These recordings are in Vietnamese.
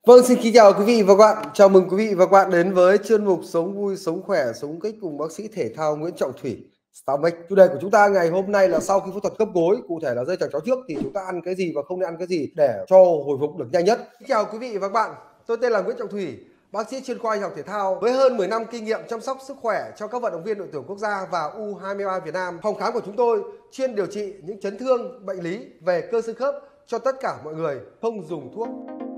Vâng, xin kính chào quý vị và các bạn. Chào mừng quý vị và các bạn đến với chuyên mục Sống vui, sống khỏe, sống kích cùng bác sĩ thể thao Nguyễn Trọng Thủy, Stomach. Chủ đề của chúng ta ngày hôm nay là sau khi phẫu thuật khớp gối, cụ thể là dây chằng chéo trước thì chúng ta ăn cái gì và không nên ăn cái gì để cho hồi phục được nhanh nhất. Xin chào quý vị và các bạn. Tôi tên là Nguyễn Trọng Thủy, bác sĩ chuyên khoa y học thể thao với hơn 10 năm kinh nghiệm chăm sóc sức khỏe cho các vận động viên đội tuyển quốc gia và U23 Việt Nam. Phòng khám của chúng tôi chuyên điều trị những chấn thương, bệnh lý về cơ xương khớp cho tất cả mọi người, không dùng thuốc.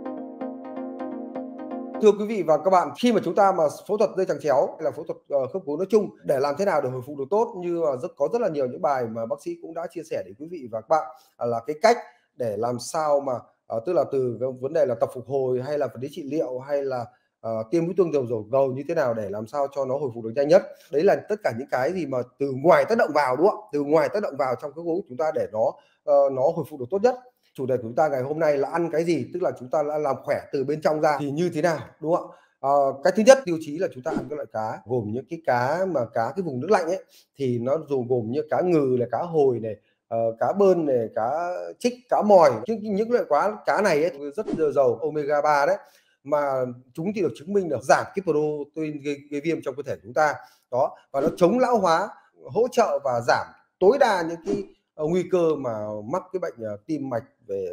Thưa quý vị và các bạn, khi mà chúng ta mà phẫu thuật dây chằng chéo hay là phẫu thuật khớp gối nói chung để làm thế nào để hồi phục được tốt, như là có rất là nhiều những bài mà bác sĩ cũng đã chia sẻ đến quý vị và các bạn, là cái cách để làm sao mà tức là từ cái vấn đề là tập phục hồi hay là vật lý trị liệu hay là tiêm mũi tương dầu dầu gầu như thế nào để làm sao cho nó hồi phục được nhanh nhất. Đấy là tất cả những cái gì mà từ ngoài tác động vào, đúng không? Từ ngoài tác động vào trong khớp gối của chúng ta để nó hồi phục được tốt nhất. Chủ đề của chúng ta ngày hôm nay là ăn cái gì, tức là chúng ta đã làm khỏe từ bên trong ra thì như thế nào, đúng không ạ? Cái thứ nhất tiêu chí là chúng ta ăn các loại cá gồm những cái cá mà cá cái vùng nước lạnh ấy, thì nó gồm như cá ngừ này, cá hồi này, cá bơn này, cá trích, cá mòi. Những loại cá này ấy rất giàu omega 3 đấy, mà chúng thì được chứng minh là giảm cái protein gây viêm trong cơ thể chúng ta. Đó, và nó chống lão hóa, hỗ trợ và giảm tối đa những cái nguy cơ mà mắc cái bệnh tim mạch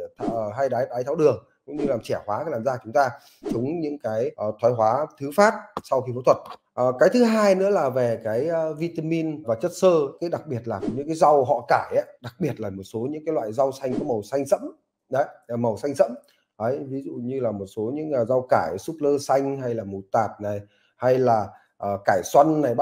hay đái tháo đường, cũng như làm trẻ hóa cái làn da chúng ta, chống những cái thoái hóa thứ phát sau khi phẫu thuật. Cái thứ hai nữa là về cái vitamin và chất xơ, cái đặc biệt là những cái rau họ cải ấy, đặc biệt là một số những cái loại rau xanh có màu xanh sẫm đấy, màu xanh sẫm đấy, ví dụ như là một số những rau cải súp lơ xanh hay là mù tạt này, hay là cải xoăn này,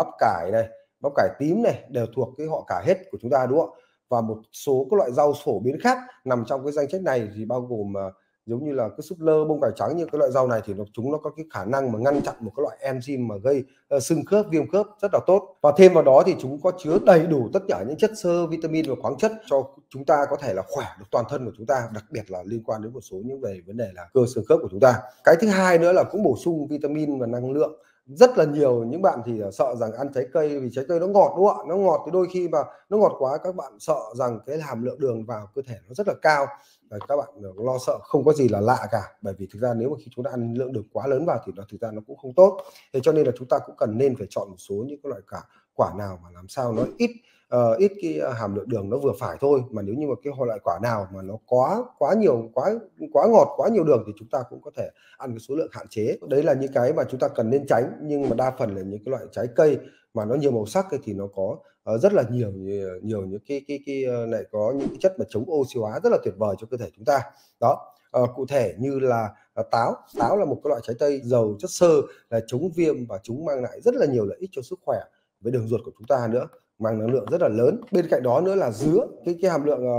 bắp cải tím này, đều thuộc cái họ cải hết của chúng ta, đúng không ạ? Và một số các loại rau phổ biến khác nằm trong cái danh sách này thì bao gồm giống như là cái súp lơ, bông cải trắng, như cái loại rau này thì chúng nó có cái khả năng mà ngăn chặn một cái loại enzyme mà gây sưng khớp, viêm khớp rất là tốt. Và thêm vào đó thì chúng có chứa đầy đủ tất cả những chất xơ, vitamin và khoáng chất cho chúng ta có thể là khỏe được toàn thân của chúng ta, đặc biệt là liên quan đến một số những về vấn đề là cơ xương khớp của chúng ta. Cái thứ hai nữa là cũng bổ sung vitamin và năng lượng. Rất là nhiều những bạn thì sợ rằng ăn trái cây vì trái cây nó ngọt, đúng không ạ? Nó ngọt thì đôi khi mà nó ngọt quá các bạn sợ rằng cái hàm lượng đường vào cơ thể nó rất là cao. Các bạn lo sợ không có gì là lạ cả, bởi vì thực ra nếu mà khi chúng ta ăn lượng đường quá lớn vào thì thực ra nó cũng không tốt. Thế cho nên là chúng ta cũng nên phải chọn một số những cái loại quả nào mà làm sao nó ít cái hàm lượng đường nó vừa phải thôi, mà nếu như mà cái loại quả nào mà nó quá nhiều, quá ngọt, quá nhiều đường thì chúng ta cũng có thể ăn cái số lượng hạn chế. Đấy là những cái mà chúng ta cần nên tránh, nhưng mà đa phần là những cái loại trái cây mà nó nhiều màu sắc thì nó có rất là nhiều những lại có những cái chất mà chống oxy hóa rất là tuyệt vời cho cơ thể chúng ta. Đó, cụ thể như là táo là một cái loại trái cây giàu chất xơ, là chống viêm và chúng mang lại rất là nhiều lợi ích cho sức khỏe với đường ruột của chúng ta nữa, mang năng lượng rất là lớn. Bên cạnh đó nữa là dứa, cái hàm lượng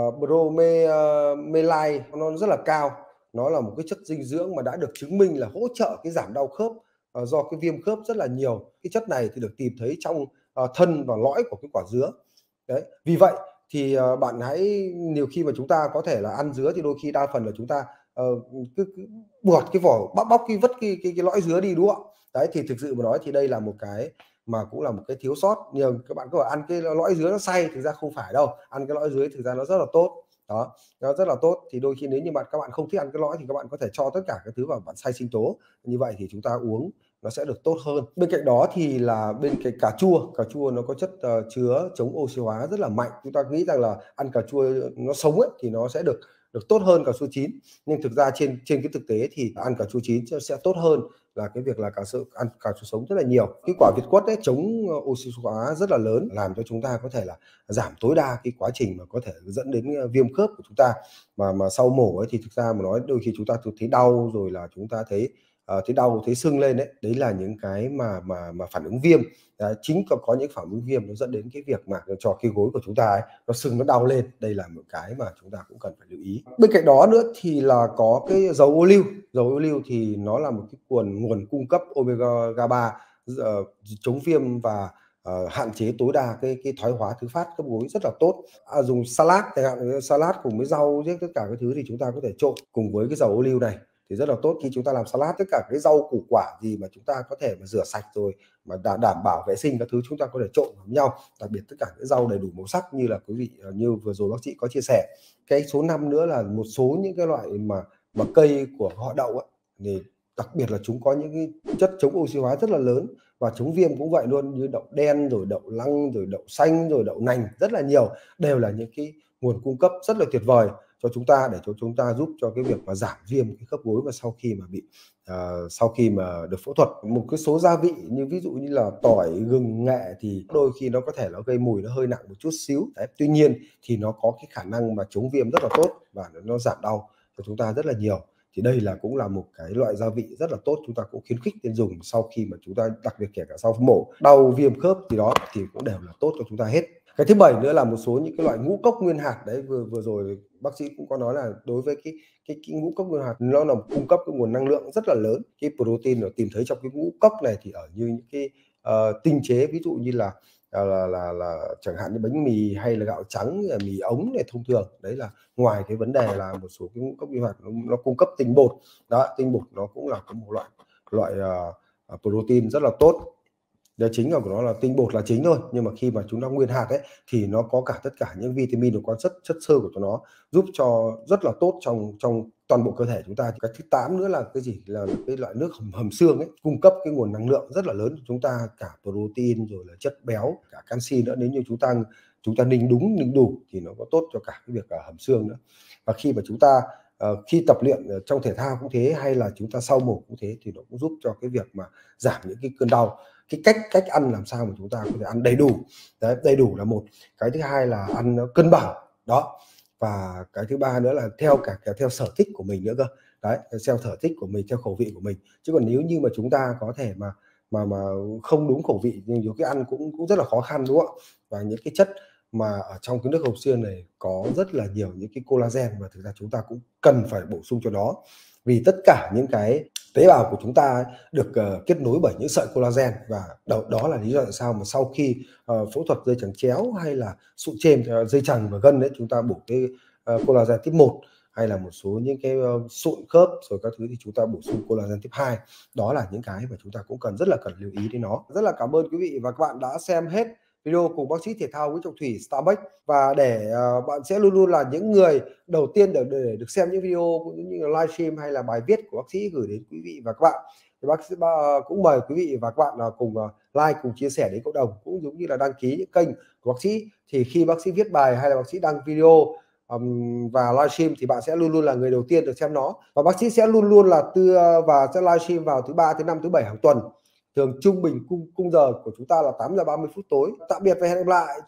bromelain nó rất là cao. Nó là một cái chất dinh dưỡng mà đã được chứng minh là hỗ trợ cái giảm đau khớp do cái viêm khớp rất là nhiều. Cái chất này thì được tìm thấy trong thân và lõi của cái quả dứa. Đấy, vì vậy thì bạn hãy, nhiều khi mà chúng ta có thể là ăn dứa thì đôi khi đa phần là chúng ta cứ buột cái vỏ, bóc vứt cái lõi dứa đi, đúng không ạ? Đấy, thì thực sự mà nói thì đây là một cái mà cũng là một cái thiếu sót. Nhiều các bạn có bảo ăn cái lõi dứa nó say, thực ra không phải đâu, ăn cái lõi dứa thực ra nó rất là tốt. Đó, nó rất là tốt. Thì đôi khi nếu như các bạn không thích ăn cái lõi thì các bạn có thể cho tất cả các thứ vào, bạn xay sinh tố, như vậy thì chúng ta uống nó sẽ được tốt hơn. Bên cạnh đó thì là bên cái cà chua nó có chất chứa chống oxy hóa rất là mạnh. Chúng ta nghĩ rằng là ăn cà chua nó sống ấy thì nó sẽ được được tốt hơn cà chua chín, nhưng thực ra trên trên cái thực tế thì ăn cà chua chín sẽ tốt hơn là cái việc là ăn cà chua sống rất là nhiều. Cái quả Việt quất ấy chống oxy hóa rất là lớn, làm cho chúng ta có thể là giảm tối đa cái quá trình mà có thể dẫn đến viêm khớp của chúng ta. Mà sau mổ ấy thì thực ra mà nói đôi khi chúng ta thấy đau, rồi là chúng ta thấy thấy đau, thấy sưng lên đấy, đấy là những cái mà phản ứng viêm. Đấy, chính có những phản ứng viêm nó dẫn đến cái việc mà cho cái gối của chúng ta ấy, nó sưng, nó đau lên. Đây là một cái mà chúng ta cũng cần phải lưu ý. Bên cạnh đó nữa thì là có cái dầu ô liu thì nó là một cái nguồn cung cấp omega 3 chống viêm và hạn chế tối đa cái thoái hóa thứ phát khớp gối rất là tốt. Dùng salad chẳng hạn, salad cùng với rau tất cả các thứ thì chúng ta có thể trộn cùng với cái dầu ô liu này thì rất là tốt. Khi chúng ta làm salad, tất cả cái rau củ quả gì mà chúng ta có thể mà rửa sạch rồi mà đảm bảo vệ sinh các thứ, chúng ta có thể trộn với nhau, đặc biệt tất cả những rau đầy đủ màu sắc như là quý vị như vừa rồi bác sĩ có chia sẻ. Cái số 5 nữa là một số những cái loại mà cây của họ đậu ấy, thì đặc biệt là chúng có những cái chất chống oxy hóa rất là lớn, và chống viêm cũng vậy luôn, như đậu đen, rồi đậu lăng, rồi đậu xanh, rồi đậu nành, rất là nhiều, đều là những cái nguồn cung cấp rất là tuyệt vời cho chúng ta, để cho chúng ta giúp cho cái việc mà giảm viêm cái khớp gối mà sau khi mà bị sau khi mà được phẫu thuật. Một cái số gia vị như ví dụ như là tỏi, gừng, nghệ thì đôi khi nó có thể nó gây mùi nó hơi nặng một chút xíu. Đấy, tuy nhiên thì nó có cái khả năng mà chống viêm rất là tốt, và nó giảm đau cho chúng ta rất là nhiều. Thì đây là cũng là một cái loại gia vị rất là tốt, chúng ta cũng khuyến khích nên dùng sau khi mà chúng ta, đặc biệt kể cả sau mổ đau viêm khớp thì đó thì cũng đều là tốt cho chúng ta hết. Cái thứ bảy nữa là một số những cái loại ngũ cốc nguyên hạt đấy, vừa vừa rồi bác sĩ cũng có nói là đối với cái ngũ cốc nguyên hạt nó là cung cấp cái nguồn năng lượng rất là lớn. Cái protein được tìm thấy trong cái ngũ cốc này thì ở như những cái tinh chế, ví dụ như là chẳng hạn như bánh mì hay là gạo trắng, mì ống này thông thường. Đấy là ngoài cái vấn đề là một số cái ngũ cốc nguyên hạt nó cung cấp tinh bột. Đó, tinh bột nó cũng là có một loại protein rất là tốt. Đấy, chính là của nó là tinh bột là chính thôi, nhưng mà khi mà chúng ta nguyên hạt ấy thì nó có cả tất cả những vitamin, nó có chất xơ của nó, giúp cho rất là tốt trong trong toàn bộ cơ thể chúng ta. Cái thứ 8 nữa là cái gì, là cái loại nước hầm xương ấy, cung cấp cái nguồn năng lượng rất là lớn cho chúng ta, cả protein rồi là chất béo, cả canxi nữa. Nếu như chúng ta ninh đúng ninh đủ thì nó có tốt cho cả cái việc hầm xương nữa. Và khi mà chúng ta khi tập luyện trong thể thao cũng thế, hay là chúng ta sau mổ cũng thế, thì nó cũng giúp cho cái việc mà giảm những cái cơn đau. Cái cách ăn làm sao mà chúng ta có thể ăn đầy đủ. Đấy, đầy đủ là một. Cái thứ hai là ăn nó cân bằng đó, và cái thứ ba nữa là theo sở thích của mình nữa cơ. Đấy, theo sở thích của mình, theo khẩu vị của mình. Chứ còn nếu như mà chúng ta có thể mà không đúng khẩu vị thì nhiều cái ăn cũng rất là khó khăn, đúng không ạ? Và những cái chất mà ở trong cái nước hầm xương này có rất là nhiều những cái collagen, mà thực ra chúng ta cũng cần phải bổ sung cho nó, vì tất cả những cái tế bào của chúng ta được kết nối bởi những sợi collagen. Và đó là lý do tại sao mà sau khi phẫu thuật dây chằng chéo hay là sụn chêm dây chằng và gân đấy, chúng ta bổ cái collagen tiếp 1, hay là một số những cái sụn khớp rồi các thứ thì chúng ta bổ sung collagen tiếp 2. Đó là những cái mà chúng ta cũng rất là cần lưu ý đến nó. Rất là cảm ơn quý vị và các bạn đã xem hết video cùng bác sĩ thể thao Nguyễn Trọng Thủy Starbucks, và để bạn sẽ luôn luôn là những người đầu tiên để được xem những video cũng như là livestream hay là bài viết của bác sĩ gửi đến quý vị và các bạn. Thì bác sĩ cũng mời quý vị và các bạn là cùng like, cùng chia sẻ đến cộng đồng, cũng giống như là đăng ký những kênh của bác sĩ. Thì khi bác sĩ viết bài hay là bác sĩ đăng video và livestream thì bạn sẽ luôn luôn là người đầu tiên được xem nó, và bác sĩ sẽ luôn luôn là và sẽ livestream vào thứ 3, thứ 5, thứ 7 hàng tuần. Thường trung bình khung giờ của chúng ta là 8:30 tối. Tạm biệt và hẹn gặp lại.